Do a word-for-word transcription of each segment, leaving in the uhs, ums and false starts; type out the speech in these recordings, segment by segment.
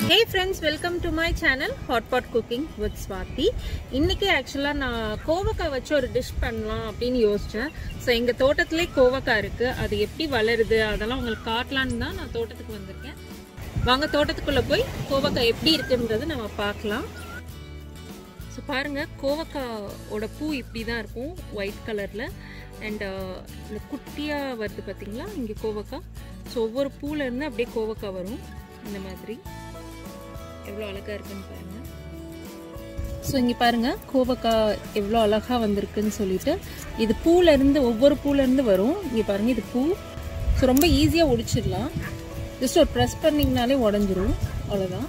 Hey friends, welcome to my channel Hot Pot Cooking with Swati. இன்னைக்கு ஆக்சுவலா நான் கோவக்காய் வச்சு ஒரு டிஷ் பண்ணலாம் அப்படின்னு யோசிச்சேன். ஸோ எங்க தோட்டத்திலே கோவக்காய் இருக்கு. அது எப்படி வளருது அதெல்லாம் உங்களுக்கு காட்டலான்னு தான் நான் தோட்டத்துக்கு வந்திருக்கேன். வாங்க தோட்டத்துக்குள்ள போய் கோவக்காய் எப்படி இருக்குன்றதை நம்ம பார்க்கலாம். ஸோ பாருங்க, கோவக்காயோட பூ இப்படி தான் இருக்கும், ஒயிட் கலர்ல. அண்ட் இந்த குட்டியா வருது பார்த்தீங்களா இங்கே கோவக்காய். ஸோ ஒவ்வொரு பூல இருந்து அப்படியே கோவக்காய் வரும் இந்த மாதிரி. எவ்வளோ அழகா இருக்குன்னு பாருங்க. ஸோ இங்கே பாருங்க கோவக்காய் எவ்வளோ அழகா வந்திருக்குன்னு சொல்லிட்டு, இது பூல இருந்து ஒவ்வொரு பூல இருந்து வரும். இங்கே பாருங்க, இது பூ. ஸோ ரொம்ப ஈஸியாக ஒடிச்சிடலாம். ஜஸ்ட் ஒரு ப்ரெஸ் பண்ணிங்கனாலே உடஞ்சிரும், அவ்வளோதான்.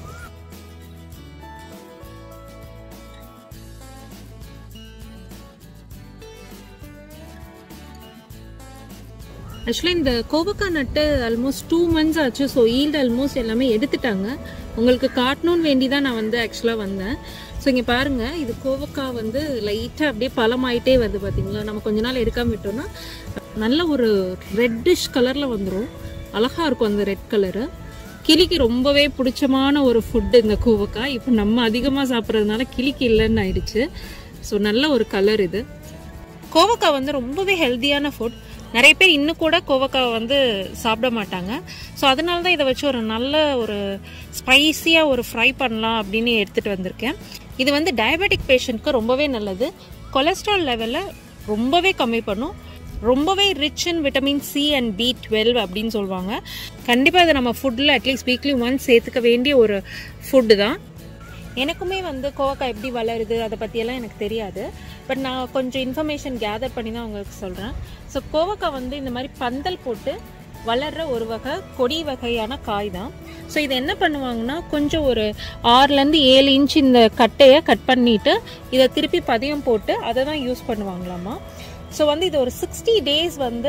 ஆக்சுவலி இந்த கோவக்காய் நட்டு ஆல்மோஸ்ட் டூ மந்த்ஸ் ஆச்சு. ஸோ ஈல்டு ஆல்மோஸ்ட் எல்லாமே எடுத்துட்டாங்க. உங்களுக்கு காட்டணும்னு வேண்டி தான் நான் வந்து ஆக்சுவலாக வந்தேன். ஸோ இங்கே பாருங்கள், இது கோவக்காய் வந்து லைட்டாக அப்படியே பழமாயிட்டே வருது பார்த்தீங்களா. நம்ம கொஞ்ச நாள் எடுக்காமல் விட்டோம்னா நல்ல ஒரு ரெட்டிஷ் கலரில் வந்துடும். அழகாக இருக்கும் அந்த ரெட் கலரு. கிளிக்கு ரொம்பவே பிடிச்சமான ஒரு ஃபுட்டு இந்த கோவக்காய். இப்போ நம்ம அதிகமாக சாப்பிட்றதுனால கிளிக்கு இல்லைன்னு ஆயிடுச்சு. ஸோ நல்ல ஒரு கலர் இது. கோவக்காய் வந்து ரொம்பவே ஹெல்த்தியான ஃபுட். நிறைய பேர் இன்னும் கூட கோவக்காய் வந்து சாப்பிட மாட்டாங்க. ஸோ அதனால தான் இதை வச்சு ஒரு நல்ல ஒரு ஸ்பைஸியாக ஒரு ஃப்ரை பண்ணலாம் அப்படின்னு எடுத்துகிட்டு வந்திருக்கேன். இது வந்து டயபெட்டிக் பேஷண்ட்க்கு ரொம்பவே நல்லது. கொலஸ்ட்ரால் லெவலில் ரொம்பவே கம்மி பண்ணும். ரொம்பவே rich in vitamin C and B twelve அப்படின்னு சொல்லுவாங்க. கண்டிப்பாக இதை நம்ம ஃபுட்டில் அட்லீஸ்ட் வீக்லி ஒன்ஸ் சேர்த்துக்க வேண்டிய ஒரு ஃபுட்டு தான். எனக்குமே வந்து கோவக்காய் எப்படி வளருது அதை பற்றியெல்லாம் எனக்கு தெரியாது. பட் நான் கொஞ்சம் இன்ஃபர்மேஷன் கேதர் பண்ணி தான் உங்களுக்கு சொல்கிறேன். ஸோ கோவக்காய் வந்து இந்த மாதிரி பந்தல் போட்டு வளர்கிற ஒரு வகை கொடி வகையான காய் தான். ஸோ இதை என்ன பண்ணுவாங்கன்னா, கொஞ்சம் ஒரு ஆறுலேருந்து ஏழு இன்ச் இந்த கட்டையை கட் பண்ணிவிட்டு இதை திருப்பி பதியம் போட்டு அதை தான் யூஸ் பண்ணுவாங்களாமா. ஸோ வந்து இது ஒரு சிக்ஸ்டி டேஸ் வந்து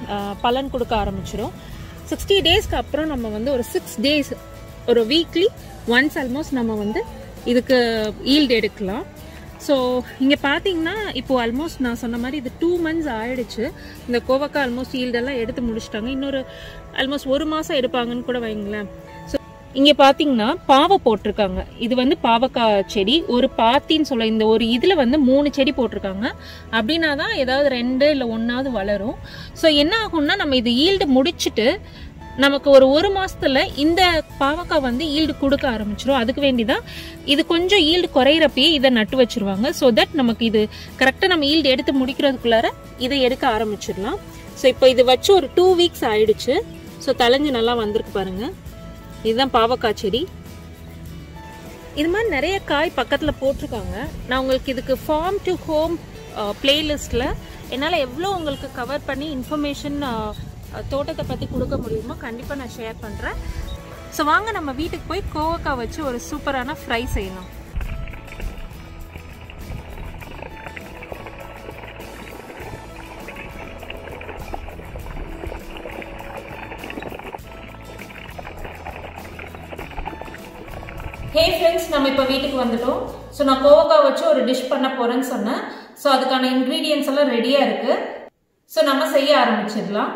பலன் கொடுக்க ஆரம்பிச்சிடும். சிக்ஸ்டி டேஸ்க்கு அப்புறம் நம்ம வந்து ஒரு சிக்ஸ் டேஸ் ஒரு வீக்லி ஒன்ஸ் ஆல்மோஸ்ட் நம்ம வந்து இதுக்கு ஈல்டு எடுக்கலாம். ஸோ இங்கே பார்த்தீங்கன்னா இப்போ ஆல்மோஸ்ட் நான் சொன்ன மாதிரி இது டூ மந்த்ஸ் ஆயிடுச்சு. இந்த கோவக்காய் ஆல்மோஸ்ட் ஈல்டெல்லாம் எடுத்து முடிச்சிட்டாங்க. இன்னொரு ஆல்மோஸ்ட் ஒரு மாதம் எடுப்பாங்கன்னு கூட வைங்களேன். ஸோ இங்கே பார்த்தீங்கன்னா பாவை போட்டிருக்காங்க. இது வந்து பாவக்காய் செடி. ஒரு பாத்தின்னு சொல்ல இந்த ஒரு இதில் வந்து மூணு செடி போட்டிருக்காங்க. அப்படின்னா தான் ஏதாவது ரெண்டு இல்லை ஒன்றாவது வளரும். ஸோ என்ன ஆகும்னா, நம்ம இது ஈல்டு முடிச்சுட்டு நமக்கு ஒரு ஒரு மாசத்துல இந்த பாவக்காய் வந்து ஈல்டு கொடுக்க ஆரம்பிச்சிடும். அதுக்கு வேண்டிதான் இது கொஞ்சம் ஈல்டு குறையிறப்பயே இதை நட்டு வச்சிருவாங்க. ஸோ தட் நமக்கு இது கரெக்டாக நம்ம ஈல்டு எடுத்து முடிக்கிறதுக்குள்ளார இதை எடுக்க ஆரம்பிச்சிடலாம். ஸோ இப்போ இது வச்சு ஒரு டூ வீக்ஸ் ஆயிடுச்சு. ஸோ தளைஞ்சு நல்லா வந்திருக்கு பாருங்க. இதுதான் பாவக்காய் செடி. இது மாதிரி நிறைய காய் பக்கத்தில் போட்டிருக்காங்க. நான் உங்களுக்கு இதுக்கு ஃபார்ம் டு ஹோம் பிளேலிஸ்ட்ல என்னால் எவ்வளோ உங்களுக்கு கவர் பண்ணி இன்ஃபர்மேஷன் தோட்டத்தை பற்றி கொடுக்க முடியுமோ கண்டிப்பாக நான் ஷேர் பண்ணுறேன். ஸோ வாங்க நம்ம வீட்டுக்கு போய் கோவக்காய் வச்சு ஒரு சூப்பரான ஃப்ரை செய்யலாம். ஹே ஃப்ரெண்ட்ஸ், நம்ம இப்போ வீட்டுக்கு வந்துட்டோம். ஸோ நான் கோவக்காய் வச்சு ஒரு டிஷ் பண்ண போகிறேன்னு சொன்னேன். ஸோ அதுக்கான இன்க்ரீடியன்ஸ் எல்லாம் ரெடியாக இருக்குது. ஸோ நம்ம செய்ய ஆரம்பிச்சிடலாம்.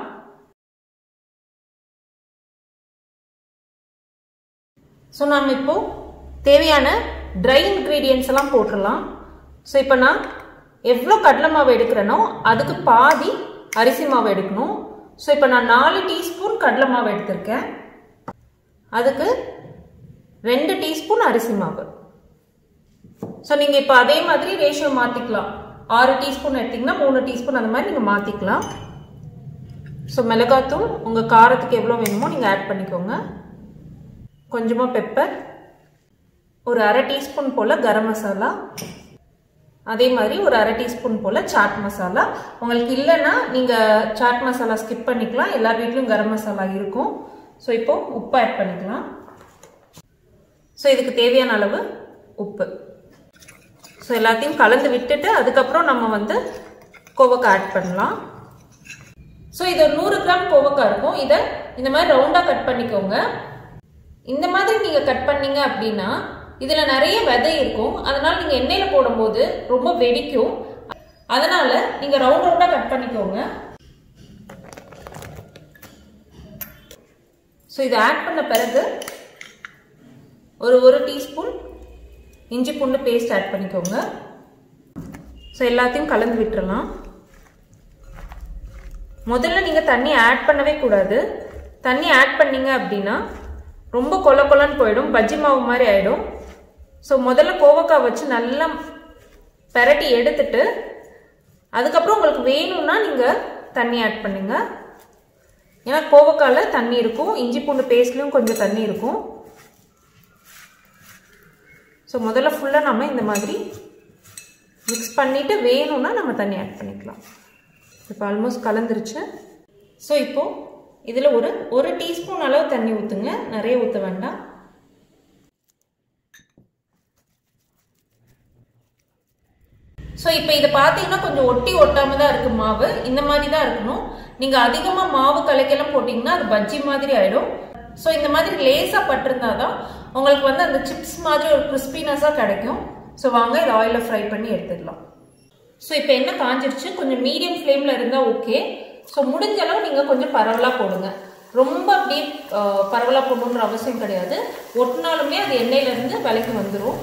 ஸோ நாம் இப்போ தேவையான ட்ரை இன்க்ரீடியன்ஸ் எல்லாம் போட்டுடலாம். ஸோ இப்போ நான் எவ்வளோ கடலை மாவு எடுக்கிறேனோ அதுக்கு பாதி அரிசி மாவு எடுக்கணும். ஸோ இப்போ நான் நாலு டீஸ்பூன் கடலை மாவு எடுத்திருக்கேன். அதுக்கு ரெண்டு டீஸ்பூன் அரிசி மாவு. ஸோ நீங்கள் இப்போ அதே மாதிரி ரேஷியோ மாற்றிக்கலாம். ஆறு டீஸ்பூன் எடுத்தீங்கன்னா மூணு டீஸ்பூன் அந்த மாதிரி நீங்கள் மாற்றிக்கலாம். ஸோ மிளகாத்தூள் உங்கள் காரத்துக்கு எவ்வளோ வேணுமோ நீங்கள் ஆட் பண்ணிக்கோங்க. கொஞ்சமாக பெப்பர், ஒரு அரை டீஸ்பூன் போல் கரம் மசாலா, அதே மாதிரி ஒரு அரை டீஸ்பூன் போல் சாட் மசாலா. உங்களுக்கு இல்லைன்னா நீங்கள் சாட் மசாலா ஸ்கிப் பண்ணிக்கலாம். எல்லார் வீட்லையும் கரம் மசாலா இருக்கும். ஸோ இப்போது உப்பு ஆட் பண்ணிக்கலாம். ஸோ இதுக்கு தேவையான அளவு உப்பு. ஸோ எல்லாத்தையும் கலந்து விட்டுட்டு அதுக்கப்புறம் நம்ம வந்து கோவக்காய் ஆட் பண்ணலாம். ஸோ இது ஒரு நூறு கிராம் கோவக்காய் இருக்கும். இதை இந்த மாதிரி ரவுண்டாக கட் பண்ணிக்கோங்க. இந்த மாதிரி நீங்க கட் பண்ணீங்க அப்படின்னா இதுல நிறைய விதை இருக்கும். அதனால நீங்க எண்ணெயில போடும்போது ரொம்ப வெடிக்கும். அதனால நீங்க ரவுண்ட் ரவுண்டா கட் பண்ணிக்கோங்க. ஸோ இதை ஆட் பண்ண பிறகு ஒரு ஒரு டீஸ்பூன் இஞ்சி பூண்டு பேஸ்ட் ஆட் பண்ணிக்கோங்க. ஸோ எல்லாத்தையும் கலந்து விட்டுறலாம். முதல்ல நீங்கள் தண்ணி ஆட் பண்ணவே கூடாது. தண்ணி ஆட் பண்ணீங்க அப்படின்னா ரொம்ப கொல கொலன்னு போயிடும், பஜ்ஜி மாவு மாதிரி ஆகிடும். ஸோ முதல்ல கோவக்காய் வச்சு நல்லா பெரட்டி எடுத்துட்டு அதுக்கப்புறம் உங்களுக்கு வேணும்னா நீங்கள் தண்ணி ஆட் பண்ணுங்க. ஏன்னா கோவக்காயில் தண்ணி இருக்கும், இஞ்சி பூண்டு பேஸ்ட்லேயும் கொஞ்சம் தண்ணி இருக்கும். ஸோ முதல்ல ஃபுல்லாக நம்ம இந்த மாதிரி மிக்ஸ் பண்ணிவிட்டு வேணும்னா நம்ம தண்ணி ஆட் பண்ணிக்கலாம். இப்போ ஆல்மோஸ்ட் கலந்துருச்சு. ஸோ இப்போது இதில் ஒரு ஒரு டீஸ்பூன் அளவு தண்ணி ஊற்றுங்க, நிறைய ஊற்ற வேண்டாம். ஸோ இப்போ இதை பார்த்தீங்கன்னா கொஞ்சம் ஒட்டி ஒட்டாமல் தான் இருக்குது மாவு. இந்த மாதிரி தான் இருக்கணும். நீங்கள் அதிகமாக மாவு கலக்கெல்லாம் போட்டிங்கன்னா அது பஜ்ஜி மாதிரி ஆகிடும். ஸோ இந்த மாதிரி லேசாக பட்டிருந்தா தான் உங்களுக்கு வந்து அந்த சிப்ஸ் மாதிரி ஒரு கிறிஸ்பினஸாக கிடைக்கும். ஸோ வாங்க இதை ஆயிலில் ஃப்ரை பண்ணி எடுத்துடலாம். ஸோ இப்போ என்ன காஞ்சிருச்சு, கொஞ்சம் மீடியம் ஃப்ளேமில் இருந்தால் ஓகே. ஸோ முடிஞ்ச அளவு நீங்கள் கொஞ்சம் பரவலாக போடுங்க. ரொம்ப அப்படியே பரவலாக போடணுன்ற அவசியம் கிடையாது. ஒட்டினாலுமே அது எண்ணெயிலேருந்து விலைக்கு வந்துடும்.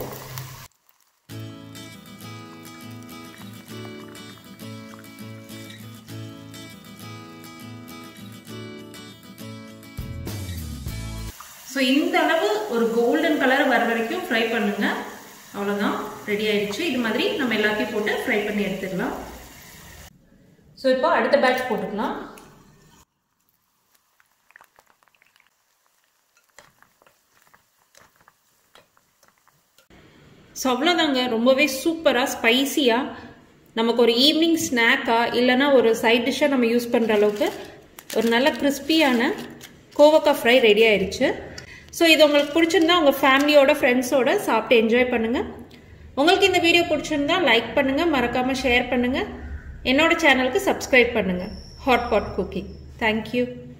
ஸோ இந்த அளவு ஒரு கோல்டன் கலர் வர வரைக்கும் ஃப்ரை பண்ணுங்க. அவ்வளோதான், ரெடி ஆயிடுச்சு. இது மாதிரி நம்ம எல்லாத்தையும் போட்டு ஃப்ரை பண்ணி எடுத்துடலாம். ஸோ இப்போ அடுத்த பேட்ச் போட்டுக்கலாம். ஸோ அவ்வளோதாங்க, ரொம்பவே சூப்பராக ஸ்பைசியாக நமக்கு ஒரு ஈவினிங் ஸ்நாக்காக இல்லைனா ஒரு சைட் டிஷ்ஷாக நம்ம யூஸ் பண்ணுற அளவுக்கு ஒரு நல்ல கிறிஸ்பியான கோவக்காய் ஃப்ரை ரெடி ஆயிடுச்சு. ஸோ இது உங்களுக்கு பிடிச்சிருந்தா உங்கள் ஃபேமிலியோட ஃப்ரெண்ட்ஸோட சாப்பிட்டு என்ஜாய் பண்ணுங்கள். உங்களுக்கு இந்த வீடியோ பிடிச்சிருந்தா லைக் பண்ணுங்கள், மறக்காமல் ஷேர் பண்ணுங்கள். என்னோட சேனலுக்கு சப்ஸ்கிரைப் பண்ணுங்கள். Hot pot cooking. தேங்க்யூ.